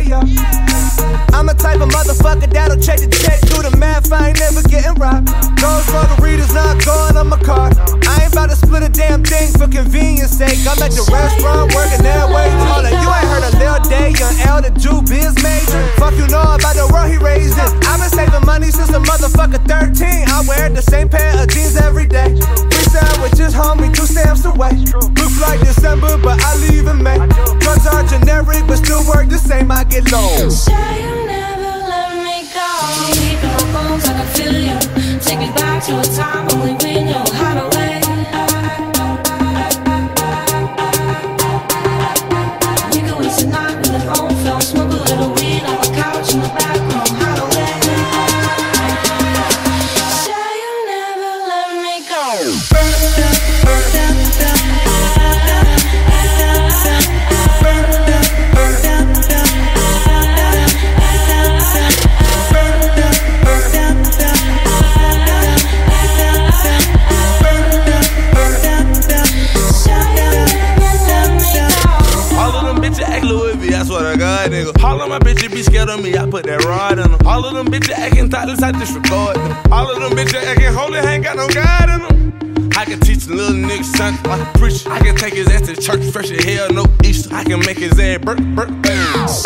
yo. I'm the type of motherfucker that'll check the check, do the math, I ain't never getting robbed. Those margaritas not going on my card. I ain't about to split a damn thing for convenience sake. I'm at the restaurant working that way. Hold on, you ain't heard of Lil Day, Young L, the Jew biz major. Fuck you know about the world he raised in. I've been saving money since a motherfucker 13. I wear the same pair of jeans every day. 3 sandwiches, homie, 2 stamps away. Looks like December, but I leave in May. Drugs are generic, but still work the same, I get low. Say you never let me go. Deep in my bones, I can feel you. Take me back to a time when we knew how to wait. We could waste a night with an old film, smoke a little weed on the couch in the back room. How to wait. Say you never let me go. I swear to God, nigga. All of my bitches be scared of me, I put that rod in them. All of them bitches acting thoughtless, I disregard them. All of them bitches acting holy, ain't got no God in them. I can teach a little nigga something like a preacher. I can take his ass to church, fresh as hell, no Easter. I can make his ass burp.